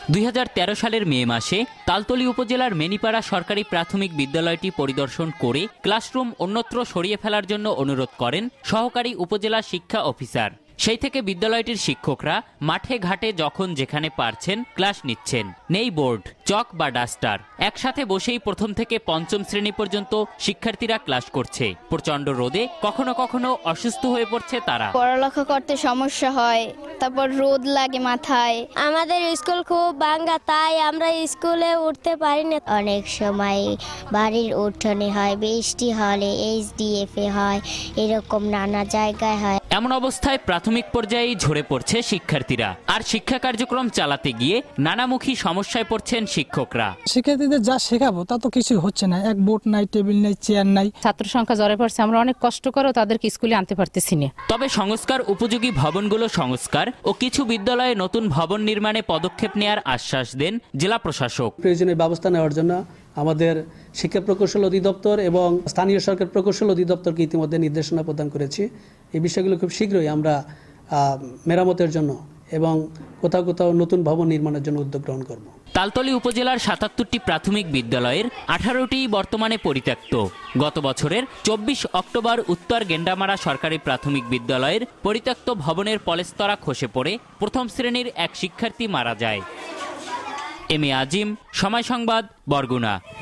2013 সালের মে মাসে তালতলী উপজেলার মেনিপাড়া সরকারি প্রাথমিক বিদ্যালয়টি পরিদর্শন করে ক্লাসরুম অন্যত্র সরিয়ে ফেলার জন্য অনুরোধ করেন সহকারী উপজেলা শিক্ষা অফিসার। সেই থেকে বিদ্যালয়টির শিক্ষকরা মাঠে ঘাটে যখন যেখানে পারছেন ক্লাস নিচ্ছেন। নেই বোর্ড, চক বা ডাস্টার। একসাথে বসেই প্রথম থেকে পঞ্চম শ্রেণী পর্যন্ত শিক্ষার্থীরা ক্লাস করছে। প্রচন্ড রোদে কখনো কখনো অসুস্থ হয়ে পড়ছে তারা। পড়ালেখা করতে সমস্যা হয়, তারপর রোদ লাগে মাথায়। আমাদের স্কুল খুব ভাঙা, তাই আমরা স্কুলে উঠতে পারি না। অনেক সময় বাড়ির উঠোনে হয়, বৃষ্টি হলে SDF হয়, এরকম নানা জায়গায় হয়। এমন অবস্থায় প্রাথমিক পর্যায়ে ঝরে পড়ছে শিক্ষার্থীরা। আর শিক্ষা কার্যক্রম চালাতে গিয়ে নানামুখী সমস্যায় পড়ছেন শিক্ষকরা। শিক্ষার্থীদের যা শেখাবো তা তো কিছু হচ্ছে না। এক বোর্ড নাই, টেবিল নাই, চেয়ার নাই। ছাত্র সংখ্যা ঝরে পড়ছে, আমরা অনেক কষ্ট করেও তাদেরকে স্কুলে আনতে পারতেছি না। তবে সংস্কার উপযোগী ভবনগুলো সংস্কার ও কিছু বিদ্যালয়ে নতুন ভবন নির্মাণে পদক্ষেপ নেওয়ার আশ্বাস দেন জেলা প্রশাসক। প্রয়োজনীয় ব্যবস্থা নেওয়ার জন্য আমাদের শিক্ষা প্রকৌশল অধিদপ্তর এবং স্থানীয় সরকার প্রকৌশল অধিদপ্তরকে ইতিমধ্যে নির্দেশনা প্রদান করেছি। এই বিষয়গুলো খুব শীঘ্রই আমরা মেরামতের জন্য এবং কোথাও কোথাও নতুন ভবন নির্মাণের জন্য উদ্যোগ গ্রহণ করব। তালতলী উপজেলার 77টি প্রাথমিক বিদ্যালয়ের 18টি বর্তমানে পরিত্যক্ত। গত বছরের 24 অক্টোবর উত্তর গেন্ডামারা সরকারি প্রাথমিক বিদ্যালয়ের পরিত্যক্ত ভবনের পলেস্তরা খসে পড়ে প্রথম শ্রেণীর এক শিক্ষার্থী মারা যায়। এম এ আজিম, সময় সংবাদ, বরগুনা।